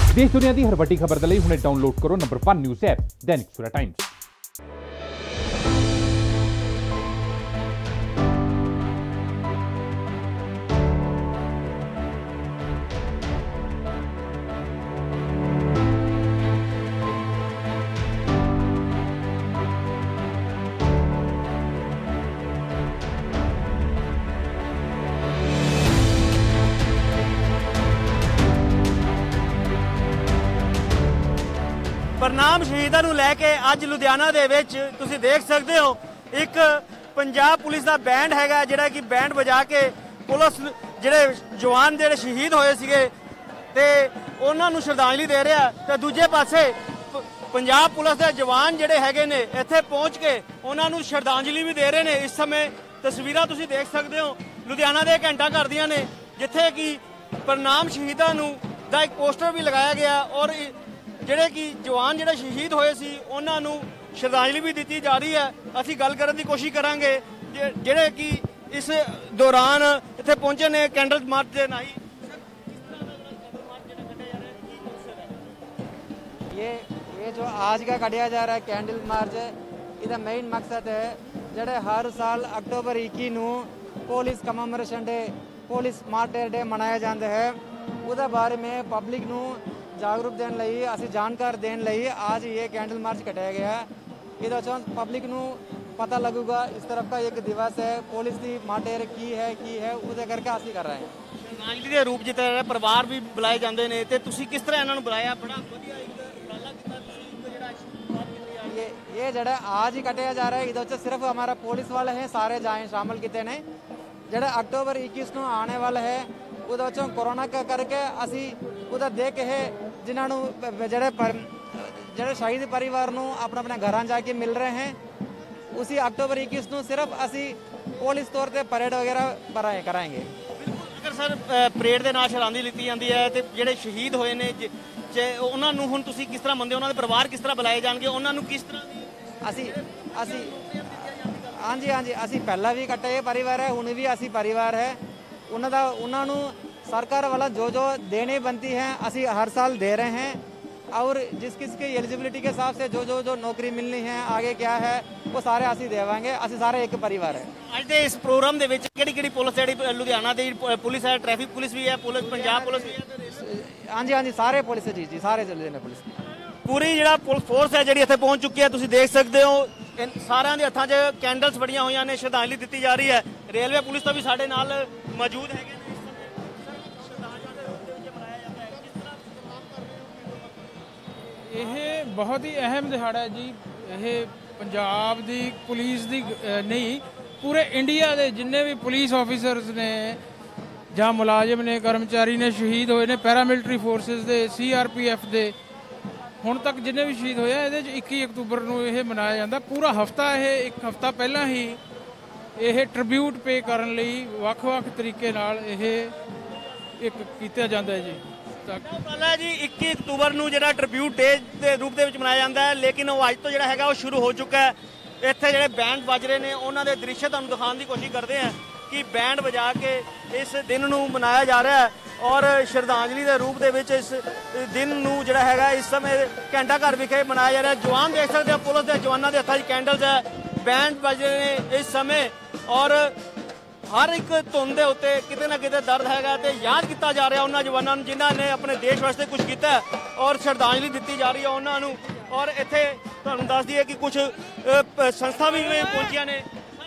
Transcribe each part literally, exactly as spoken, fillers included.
देश दुनिया की हर वड्डी खबर के लिए हुणे डाउनलोड करो number one news app Dainik Savera times. प्रणाम शहीदां नूं लैके अज लुधियाना दे विच तुसीं देख सकते हो एक पंजाब पुलिस का बैंड हैगा जिहड़ा कि बैंड बजा के पुलिस जिहड़े जवान जिहड़े शहीद होए सीगे ते उन्हां नूं श्रद्धांजलि दे रहा ते दूजे पासे पंजाब पुलिस के जवान जिहड़े हैगे ने इत्थे पहुंच के उन्हां नूं श्रद्धांजलि भी दे रहे ने। इस समय तस्वीरां तुसीं देख सकते हो लुधियाना दे घंटा घर दियां ने जिथे कि प्रणाम शहीदां नूं दा एक पोस्टर भी लगाया गया और ਜਿਹੜੇ ਕਿ ਜਵਾਨ ਜਿਹੜੇ ਸ਼ਹੀਦ ਹੋਏ ਸੀ ਉਹਨਾਂ ਨੂੰ ਸ਼ਰਧਾਂਜਲੀ ਵੀ ਦਿੱਤੀ ਜਾ ਰਹੀ ਹੈ। ਅਸੀਂ ਗੱਲ ਕਰਨ ਦੀ ਕੋਸ਼ਿਸ਼ ਕਰਾਂਗੇ ਜਿਹੜੇ ਕਿ ਇਸ ਦੌਰਾਨ ਇੱਥੇ ਪਹੁੰਚੇ ਨੇ ਕੈਂਡਲ ਮਾਰਚ ਦੇ ਨਾਲ ये ये जो आज का कटिया जा रहा है कैंडल मार्च इसका मेन मकसद है ਜਿਹੜੇ हर साल अक्टूबर इक्की ਨੂੰ police commemoration day police martyr day मनाया जाता है ਉਹਦੇ बारे में पब्लिक ਨੂੰ जागरूक देने लई असी जानकार देने लई आज ये कैंडल मार्च कटाया गया है। ये पब्लिक नू पता लगूगा इस तरफ का एक दिवस है पुलिस की माटेर की है की है उसे करके असी कर रहे हैं। श्रद्धांजलि के रूप जिते परिवार भी बुलाए जाते हैं तो तुसी किस तरह इन्होंने बुलाया बड़ा वधिया एक उपराला कीता तुसी जेड़ा ये ये जड़ा आज ही कटाया जा रहा है ये सिर्फ हमारा पुलिस वाले हैं सारे जाए शामिल किए ने जड़ा अक्टूबर इक्कीस को आने वाला है उधर कोरोना का करके असी उधर देख के है जिन्होंने जड़े पर जड़े शहीद परिवार नू अपने अपने घर जाके मिल रहे हैं उसी अक्टूबर इक्कीस को सिर्फ असी पुलिस तौर पर परेड वगैरह कराए कराएंगे। अगर सर परेड के नाल श्रद्धांजलि दी जाती है तो जेडे शहीद होए ने उन्होंने हुण तुसीं किस तरह मनदे हो उन्होंने परिवार किस तरह बुलाए जाएंगे उन्होंने किस तरह असी असी हाँ जी हाँ जी असी पहला भी कट्टे परिवार है हुण भी असी परिवार है उन्होंने उन्होंने सरकार वाला जो जो देने बनती है असी हर साल दे रहे हैं और जिस किस की एलिजिबिलिटी के हिसाब से जो जो जो नौकरी मिलनी है आगे क्या है वो सारे असी देवांगे असी सारे एक परिवार है। अज के इस प्रोग्राम के विच किहड़ी किहड़ी पुलिस जिहड़ी लुधियाना दी पुलिस है ट्रैफिक पुलिस भी है पुलिस पंजाब पुलिस भी है हाँ जी हाँ जी सारे पुलिस जी जी सारे चले ने पुलिस पूरी जिहड़ा पुलिस फोर्स है जिहड़ी इत्थे पहुंच चुकी है तुसीं देख सकते हो सारिਆਂ ਦੇ हत्थां 'च कैंडल्स बड़ियां होईयां ने श्रद्धांजलि दी जा रही है। रेलवे पुलिस तो भी साडे नाल मौजूद है। ਇਹ ਬਹੁਤ ਹੀ ਅਹਿਮ ਦਿਹਾੜਾ ਹੈ ਜੀ। ਇਹ ਪੰਜਾਬ ਦੀ ਪੁਲਿਸ ਦੀ ਨਹੀਂ ਪੂਰੇ ਇੰਡੀਆ ਦੇ ਜਿੰਨੇ ਵੀ ਪੁਲਿਸ ਆਫੀਸਰਸ ਨੇ ਜਾਂ ਮੁਲਾਜ਼ਮ ਨੇ ਕਰਮਚਾਰੀ ਨੇ ਸ਼ਹੀਦ ਹੋਏ ਨੇ ਪੈਰਾਮਿਲਟਰੀ ਫੋਰਸਿਸ ਦੇ ਸੀ ਆਰ ਪੀ ਐਫ ਦੇ ਹੁਣ ਤੱਕ ਜਿੰਨੇ ਵੀ ਸ਼ਹੀਦ ਹੋਏ ਆ ਇਹਦੇ 'ਚ ਇੱਕੀ ਅਕਤੂਬਰ ਨੂੰ ਇਹ ਮਨਾਇਆ ਜਾਂਦਾ। ਪੂਰਾ ਹਫਤਾ ਇਹ ਇੱਕ ਹਫਤਾ ਪਹਿਲਾਂ ਹੀ ਇਹ ਟ੍ਰਿਬਿਊਟ ਪੇ ਕਰਨ ਲਈ ਵੱਖ-ਵੱਖ ਤਰੀਕੇ ਨਾਲ ਇਹ ਇੱਕ ਕੀਤਾ ਜਾਂਦਾ ਹੈ ਜੀ। ਪਹਿਲਾਂ ਜੀ ਇੱਕੀ ਅਕਤੂਬਰ ਨੂੰ ਜਿਹੜਾ ਟ੍ਰਿਬਿਊਟ ਡੇ ਦੇ ਰੂਪ ਦੇ ਵਿੱਚ ਮਨਾਇਆ ਜਾਂਦਾ ਹੈ ਲੇਕਿਨ ਉਹ ਅੱਜ ਤੋਂ ਜਿਹੜਾ ਹੈਗਾ ਉਹ ਸ਼ੁਰੂ ਹੋ ਚੁੱਕਾ ਹੈ। ਇੱਥੇ ਜਿਹੜੇ ਬੈਂਡ ਵੱਜ ਰਹੇ ਨੇ ਉਹਨਾਂ ਦੇ ਦ੍ਰਿਸ਼ ਤੁਹਾਨੂੰ ਦਿਖਾਉਣ ਦੀ ਕੋਸ਼ਿਸ਼ ਕਰਦੇ ਹਾਂ ਕਿ ਬੈਂਡ ਵਜਾ ਕੇ ਇਸ ਦਿਨ ਨੂੰ ਮਨਾਇਆ ਜਾ ਰਿਹਾ ਹੈ ਔਰ ਸ਼ਰਧਾਂਜਲੀ ਦੇ ਰੂਪ ਦੇ ਵਿੱਚ ਇਸ ਦਿਨ ਨੂੰ ਜਿਹੜਾ ਹੈਗਾ ਇਸ ਸਮੇਂ ਘੰਟਾ ਘਰ ਵਿਖੇ ਮਨਾਇਆ ਜਾ ਰਿਹਾ। ਜਵਾਨ ਦੇਖ ਸਕਦੇ ਹੋ ਪੁਲਿਸ ਦੇ ਜਵਾਨਾਂ ਦੇ ਹੱਥਾਂ 'ਚ ਕੈਂਡਲਸ ਹੈ ਬੈਂਡ ਵੱਜ ਰਹੇ ਨੇ ਇਸ ਸਮੇਂ ਔਰ हर एक धुन के उत्ते किते ना किते दर्द हैगा ते याद किया जा रहा उन्होंने जवानों जिन्होंने अपने देश वास्ते कुछ किया और श्रद्धांजलि दी जा रही है उन्होंने और इत्थे तुहानूं दस दईए कि कुछ संस्था भी पहुंचिया ने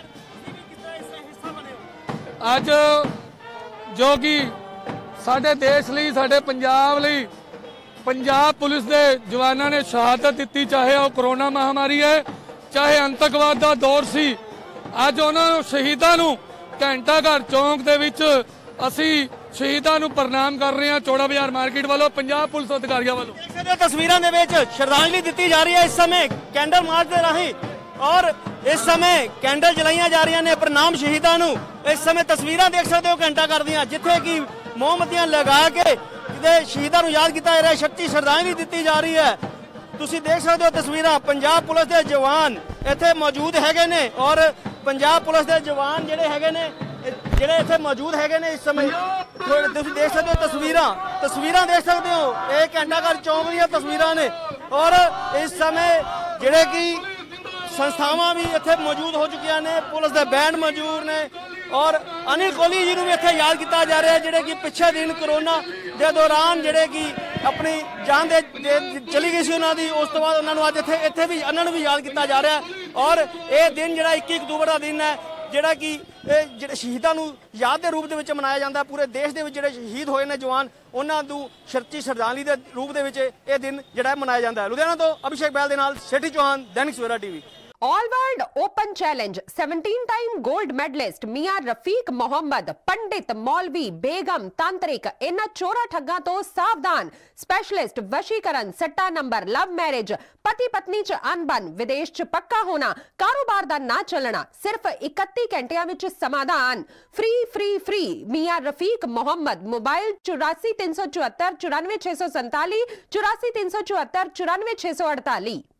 अज जो कि साडे देश लई साडे पंजाब लई पंजाब पुलिस के जवानों ने शहादत दी चाहे वह कोरोना महामारी है चाहे आतंकवाद का दौर सी अज उन्होंने शहीदों नूं घंटा घर चौंक दे विच असी शहीदों नूं प्रणाम कर रहे हैं चौड़ा बाजार मार्केट वालों पंजाब पुलिस अधिकारियों वालों तस्वीरों दे विच श्रद्धांजलि दी जा रही है इस समय कैंडल मार्च दे राही और इस समय कैंडल जलाईयां जा रही ने प्रणाम शहीदों नूं। इस समय तस्वीरां देख सकते हो घंटा घर दियां जिथे कि मोमबत्तियां लगा के शहीदों नूं याद किया जा रहा है सच्ची श्रद्धांजलि दी जा रही है। तुसीं देख सकते हो तस्वीरां पंजाब पुलिस के जवान इत्थे मौजूद हैगे ने और पंजाब पुलिस के जवान जिहड़े हैगे ने ਜਿਹੜੇ ਇੱਥੇ ਮੌਜੂਦ ਹੈਗੇ ਨੇ ਇਸ ਸਮੇਂ ਤੁਸੀਂ ਦੇਖ ਸਕਦੇ ਹੋ ਤਸਵੀਰਾਂ ਤਸਵੀਰਾਂ ਦੇਖ ਸਕਦੇ ਹੋ ਇਹ ਘੰਟਾ ਘਰ ਚੌਂਕ ਦੀਆਂ ਤਸਵੀਰਾਂ ਨੇ ਔਰ ਇਸ ਸਮੇਂ ਜਿਹੜੇ ਕਿ ਸੰਸਥਾਵਾਂ ਵੀ ਇੱਥੇ ਮੌਜੂਦ ਹੋ ਚੁੱਕੀਆਂ ਨੇ ਪੁਲਿਸ ਦੇ ਬੈਂਡ ਮੌਜੂਦ ਨੇ ਔਰ ਅਨਿਲ ਕੋਹਲੀ ਜੀ ਨੂੰ ਵੀ ਇੱਥੇ ਯਾਦ ਕੀਤਾ ਜਾ ਰਿਹਾ ਜਿਹੜੇ ਕਿ ਪਿਛਲੇ ਦਿਨ ਕਰੋਨਾ ਦੇ ਦੌਰਾਨ ਜਿਹੜੇ ਕਿ ਆਪਣੀ ਜਾਨ ਦੇ ਚਲੀ ਗਈ ਸੀ ਉਹਨਾਂ ਦੀ ਉਸ ਤੋਂ ਬਾਅਦ ਉਹਨਾਂ ਨੂੰ ਅੱਜ ਇੱਥੇ ਇੱਥੇ ਵੀ ਉਹਨਾਂ ਨੂੰ ਵੀ ਯਾਦ ਕੀਤਾ ਜਾ ਰਿਹਾ ਔਰ ਇਹ ਦਿਨ ਜਿਹੜਾ ਇੱਕੀ ਅਕਤੂਬਰ ਦਾ ਦਿਨ ਹੈ ਜਿਹੜਾ ਕਿ ਇਹ ਜਿਹੜੇ ਸ਼ਹੀਦਾਂ ਨੂੰ ਯਾਦ ਦੇ ਰੂਪ ਦੇ ਵਿੱਚ ਮਨਾਇਆ ਜਾਂਦਾ ਪੂਰੇ ਦੇਸ਼ ਦੇ ਵਿੱਚ ਜਿਹੜੇ ਸ਼ਹੀਦ ਹੋਏ ਨੇ ਜਵਾਨ ਉਹਨਾਂ ਨੂੰ ਸ਼ਰਤੀ ਸ਼ਰਧਾਂਜਲੀ ਦੇ ਰੂਪ ਦੇ ਵਿੱਚ ਇਹ ਦਿਨ ਜਿਹੜਾ ਮਨਾਇਆ ਜਾਂਦਾ ਹੈ। ਲੁਧਿਆਣਾ ਤੋਂ ਅਭਿਸ਼ੇਕ ਬੈਲ ਦੇ ਨਾਲ Sethi Chauhan, Dainik Savera TV. All world open challenge seventeen time gold medalist मियां रफीक मोहम्मद, पंडित मौलवी बेगम तांत्रिक इन्हां चोरा ठग्गां तो सावधान। स्पेशलिस्ट वशीकरण, सट्टा नंबर, लव मैरिज, पति पत्नी च अनबन, विदेश च पक्का होना, कारोबार दा ना चलना, सिर्फ इकत्ती घंटियां विच समाधान। फ्री फ्री फ्री मियां रफीक मोहम्मद। मोबाइल चौरासी तीन सौ चौहत्तर चौरानवे छे सौ संताली, चौरासी तीन सौ चौहत्तर चौरानवे छे सौ अड़ताली।